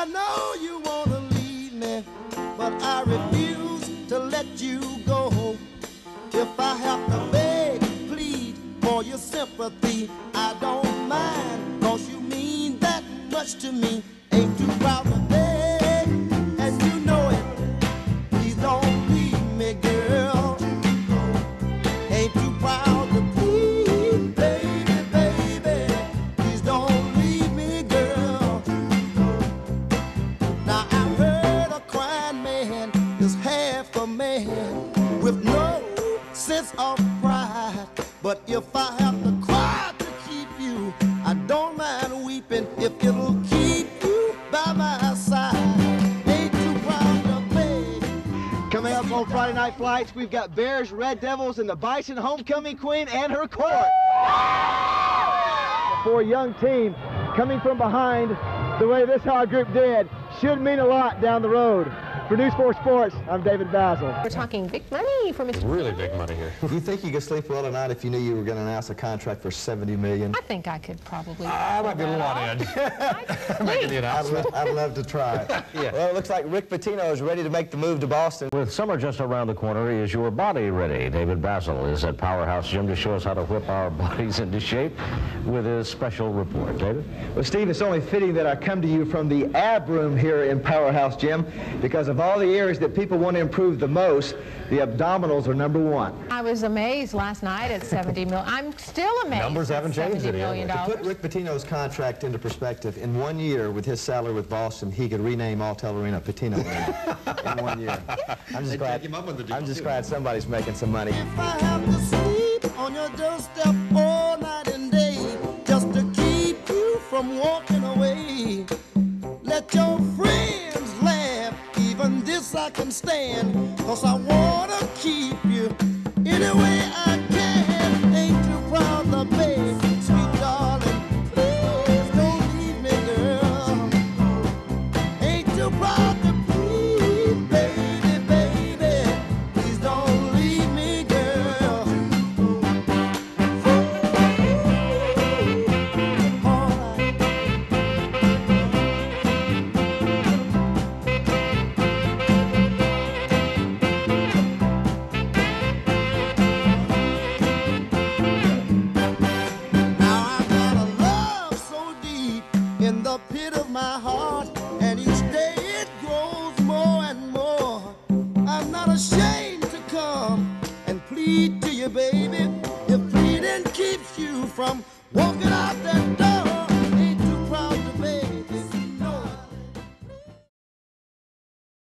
I know you wanna leave me, but I refuse to let you go. If I have to beg, plead for your sympathy, I don't mind, 'cause you mean that much to me. Ain't too proud to beg, and you know it. Please don't leave me, girl. Ain't too proud to plead, baby, baby. Please don't leave me, girl. Now I've heard a crying man is half a man with no sense of pride. But if I have to cry to keep you, I don't mind weeping if it'll keep you by my side. Ain't too proud to beg. Coming up on Friday Night Flights, we've got Bears, Red Devils, and the Bison Homecoming Queen and her court. For a young team coming from behind the way this hard group did should mean a lot down the road. For News 4 Sports, I'm David Basil. We're talking big money for Mr. Really big money here. Do you think you could sleep well tonight if you knew you were going to announce a contract for $70 million? I think I could probably. I might be a little on edge. Making the announcement. I'd love to try. Yeah. Well, it looks like Rick Pitino is ready to make the move to Boston. With summer just around the corner, is your body ready? David Basil is at Powerhouse Gym to show us how to whip our bodies into shape with his special report. David? Well, Steve, it's only fitting that I come to you from the ab room here in Powerhouse Gym, because of all the areas that people want to improve the most, the abdominals are number one. I was amazed last night at 70 million. I'm still amazed. Numbers haven't changed $70 million. To put Rick Pitino's contract into perspective, in 1 year with his salary with Boston, he could rename Alltel Arena Pitino Arena in 1 year. I'm just glad somebody's making some money. If I have to sleep on your doorstep all night and day, just to keep you from walking away, let your friends laugh, even this I can stand, 'cause I wanna keep you any way I can. Ain't too proud to beg, sweet darling, please don't leave me, girl. Ain't too proud to plead, baby, baby, please don't leave me, girl. All right. Now I've got a love so deep in the pit of my heart, and each day it grows more and more. I'm not ashamed to come and plead to you, baby, if pleading keeps you from walking out that door.